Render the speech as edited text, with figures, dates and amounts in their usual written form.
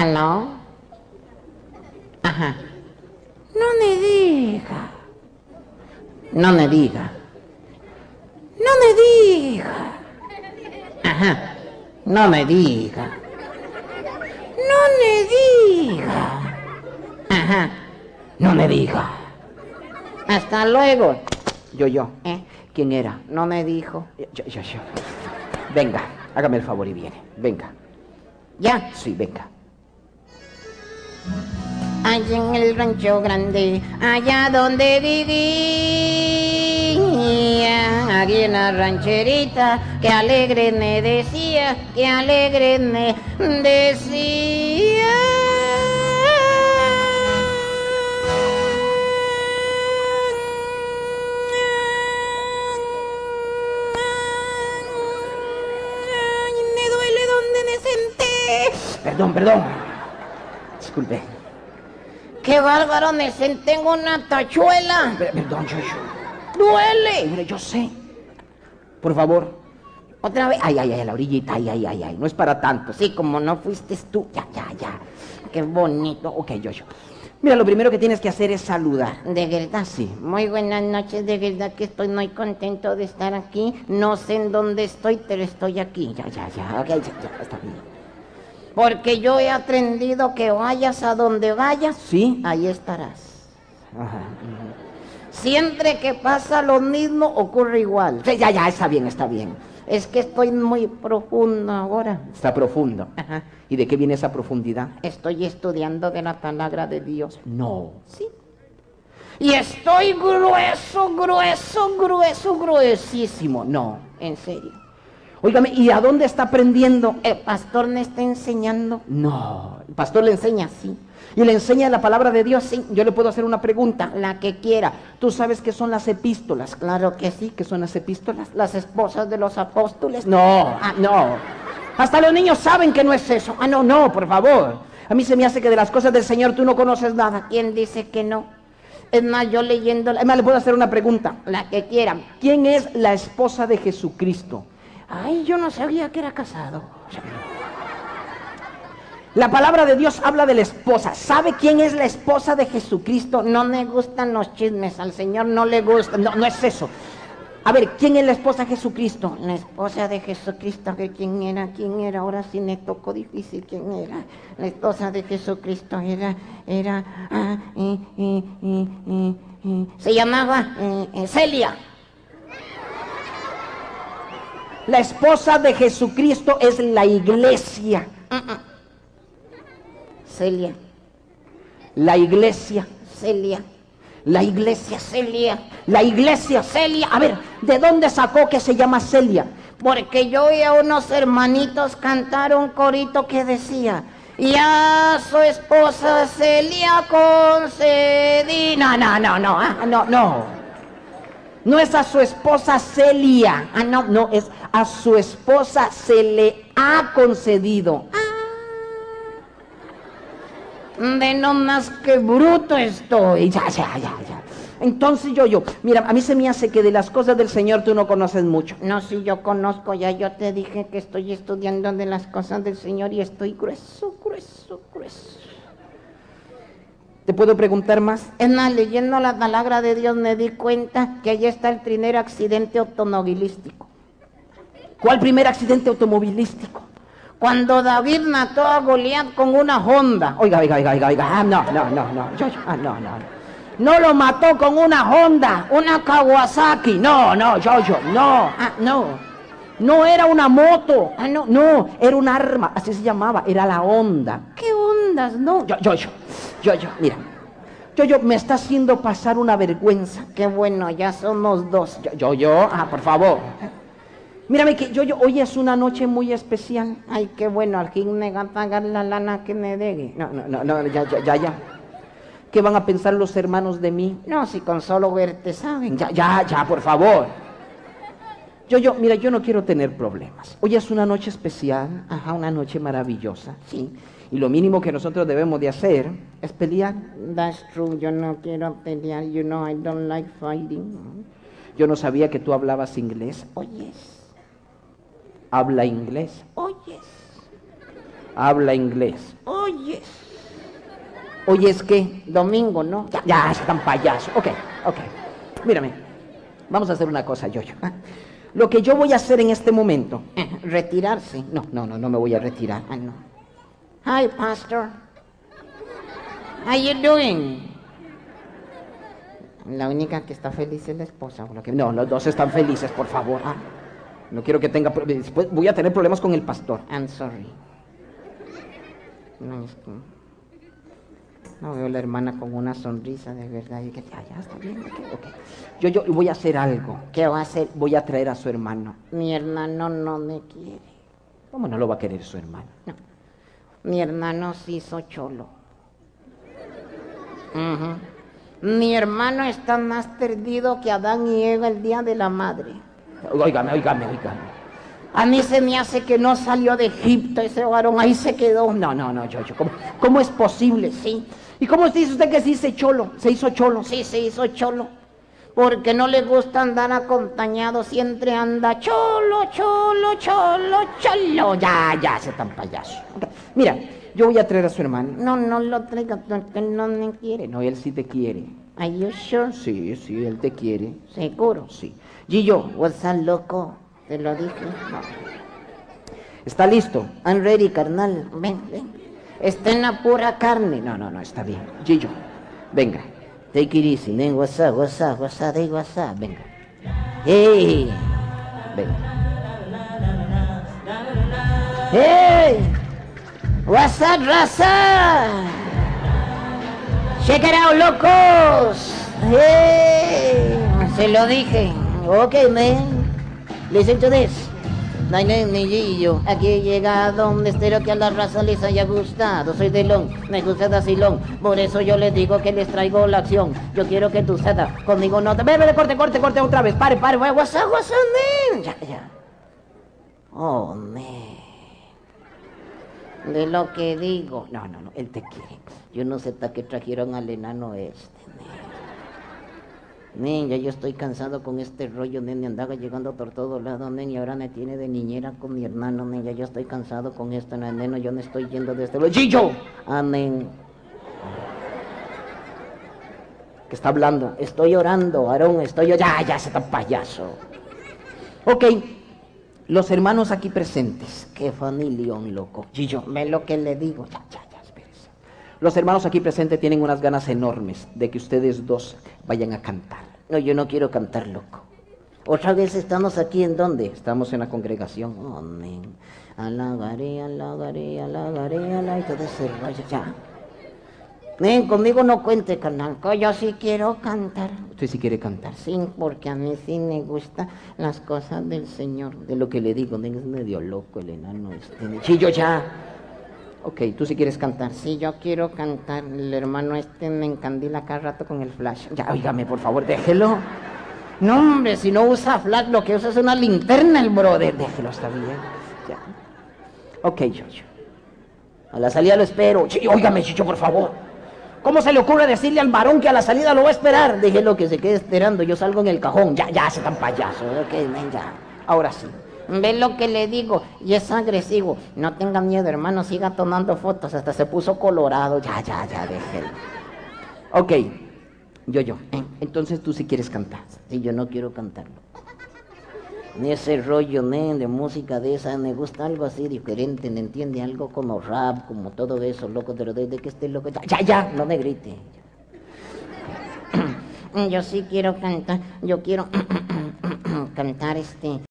¿Aló? Ajá. No me diga. No me diga. No me diga. Ajá. No me diga. No me diga. Ajá. No me diga. Hasta luego. Yo. ¿Eh? ¿Quién era? No me dijo. Yo. Venga, hágame el favor y viene. Venga. ¿Ya? Sí, venga. Allá en el rancho grande, allá donde vivía, aquí en la rancherita, que alegre me decía, que alegre me decía. Ay, me duele donde me senté. Perdón. Disculpe. ¡Qué bárbaro! Me senté en una tachuela. Perdón, yo. ¡Duele! Mire, yo sé. Por favor. Otra vez. Ay, a la orillita. Ay. No es para tanto. Sí, como no fuiste tú. Ya. ¡Qué bonito! Ok, yo. Mira, lo primero que tienes que hacer es saludar. De verdad, Sí. Muy buenas noches, de verdad que estoy muy contento de estar aquí. No sé en dónde estoy, pero estoy aquí. Ya, ok, ya, está bien. Porque yo he aprendido que vayas a donde vayas, ¿Sí? ahí estarás. Ajá. Siempre que pasa lo mismo, ocurre igual. Sí, ya, está bien. Es que estoy muy profundo ahora. Está profundo. Ajá. ¿Y de qué viene esa profundidad? Estoy estudiando de la palabra de Dios. No. Sí. Y estoy gruesísimo. No. En serio. Óigame, ¿y a dónde está aprendiendo? El pastor me está enseñando. No. El pastor le enseña. Sí. ¿Y le enseña la palabra de Dios? Sí. Yo le puedo hacer una pregunta. La que quiera. ¿Tú sabes qué son las epístolas? Claro que sí. ¿Qué son las epístolas? Las esposas de los apóstoles. No. Hasta los niños saben que no es eso. No, por favor. A mí se me hace que de las cosas del Señor tú no conoces nada. ¿Quién dice que no? Es más, yo leyendo Es más, le puedo hacer una pregunta. la que quieran. ¿Quién es la esposa de Jesucristo? Ay, yo no sabía que era casado. La palabra de Dios habla de la esposa. ¿Sabe quién es la esposa de Jesucristo? No me gustan los chismes, al Señor no le gusta. No es eso. A ver, ¿quién es la esposa de Jesucristo? La esposa de Jesucristo, que quién era, ahora sí me tocó difícil, quién era. La esposa de Jesucristo se llamaba Celia. La esposa de Jesucristo es la iglesia. Celia. La iglesia. Celia. La iglesia. Celia. La iglesia. Celia. A ver, ¿de dónde sacó que se llama Celia? Porque yo oí a unos hermanitos cantar un corito que decía: y a su esposa Celia concedí. No. No es a su esposa Celia. No, es a su esposa se le ha concedido. De no más que bruto estoy. Ya. Entonces yo, mira, a mí se me hace que de las cosas del Señor tú no conoces mucho. No, si yo conozco, ya yo te dije que estoy estudiando de las cosas del Señor y estoy grueso. ¿Te puedo preguntar más? Es más, leyendo la palabra de Dios me di cuenta que allí está el primer accidente automovilístico. ¿Cuál primer accidente automovilístico? Cuando David mató a Goliat con una Honda. Oiga. No. No lo mató con una Honda, una Kawasaki. No. No era una moto. No, era un arma, así se llamaba, era la Honda. ¿Qué ondas? No. Mira. Yo, me está haciendo pasar una vergüenza. Qué bueno, ya somos dos. Por favor. Mírame que hoy es una noche muy especial. Ay, qué bueno, al fin me va a pagar la lana que me debe. No, ya. ¿Qué van a pensar los hermanos de mí? No, si con solo verte saben. Ya, por favor. Mira, yo no quiero tener problemas. Hoy es una noche especial, una noche maravillosa, sí. Y lo mínimo que nosotros debemos de hacer es pelear. That's true, yo no quiero pelear, you know, I don't like fighting. Yo no sabía que tú hablabas inglés. Oyes. Habla inglés. Oyes. Habla inglés. Oyes. Hoy es que, Domingo, ¿no? ya, es tan payaso. Ok. Mírame, vamos a hacer una cosa, Yoyo. Lo que yo voy a hacer en este momento, Retirarse. no me voy a retirar. Ah, no. Hi, Pastor. How you doing? La única que está feliz es la esposa. No, los dos están felices, por favor. No quiero que tenga problemas. Después voy a tener problemas con el pastor. I'm sorry. No, es que no veo a la hermana con una sonrisa de verdad. Y que ya está bien. Okay. Yo voy a hacer algo. ¿Qué va a hacer? Voy a traer a su hermano. Mi hermano no me quiere. ¿Cómo no lo va a querer su hermano? No. Mi hermano se hizo cholo. Mi hermano está más perdido que Adán y Eva el día de la madre. Óigame. A mí se me hace que no salió de Egipto ese varón, ahí se quedó. No, yo. ¿Cómo es posible? Sí. ¿Y cómo dice usted que se hizo cholo? ¿Se hizo cholo? Sí, se hizo cholo. Porque no le gusta andar acompañado, siempre anda cholo. Ya, se tan payaso. Okay. Mira, yo voy a traer a su hermano. No lo traiga, porque no me quiere. No, él sí te quiere. Are you sure? Sí, él te quiere. ¿Seguro? Sí. Gillo, ¿estás loco? Te lo dije. No. ¿Está listo? I'm ready, carnal. Ven. Está en la pura carne. No, está bien. Gillo, venga. Take it easy, man. What's up, venga. Hey. Venga. Hey. What's up, raza? Check it out, locos. Hey. Se lo dije. Okay, man. Listen to this. Yo aquí he llegado, espero que a la raza les haya gustado. Soy de Long, me gusta de Asilón, por eso yo les digo que les traigo la acción. Yo quiero que tú setas conmigo no te... Corte otra vez, pare, what's up, man? Ya. Oh, man. De lo que digo. No, él te quiere. Yo no sé hasta qué trajeron al enano este, ya yo estoy cansado con este rollo, nene, andaba llegando por todos lados, y ahora me tiene de niñera con mi hermano, ya yo estoy cansado con esto, nene, yo no estoy yendo de este... ¡Gillo! Amén. ¿Qué está hablando? Estoy orando, Aarón, Ya, se está payaso. Ok, los hermanos aquí presentes. Qué familión, loco. Gillo, ve lo que le digo. Ya, espérese. Los hermanos aquí presentes tienen unas ganas enormes de que ustedes dos vayan a cantar. No, yo no quiero cantar, loco. Otra vez estamos aquí, ¿en dónde? Estamos en la congregación. Oh, amén. Alagaré, y todo ese rollo, ya. Ven, conmigo no cuente, carnal, yo sí quiero cantar. ¿Usted sí quiere cantar? Sí, porque a mí sí me gustan las cosas del Señor. De lo que le digo, es medio loco el enano este. Chillo, ya. Ok, ¿tú sí quieres cantar? Sí, yo quiero cantar. El hermano este me encandila cada rato con el flash. Ya, óigame, por favor, déjelo. No, hombre, si no usa flash, lo que usa es una linterna el brother. Déjelo, está bien. Ya. Ok, yo. A la salida lo espero. Óigame, Chicho, por favor. ¿Cómo se le ocurre decirle al varón que a la salida lo va a esperar? Déjelo que se quede esperando, yo salgo en el cajón. Ya, se tan payaso. Ok, ven, ya. Ahora sí. Ve lo que le digo, y es agresivo. No tenga miedo, hermano, siga tomando fotos, hasta se puso colorado. Ya, déjelo. Ok, yo. Entonces tú sí quieres cantar. Sí, yo no quiero cantarlo. Ni ese rollo, de música de esa, me gusta algo así diferente, ¿me entiende? Algo como rap, como todo eso, loco, pero desde que esté loco, ya, no me grite. Yo sí quiero cantar, yo quiero cantar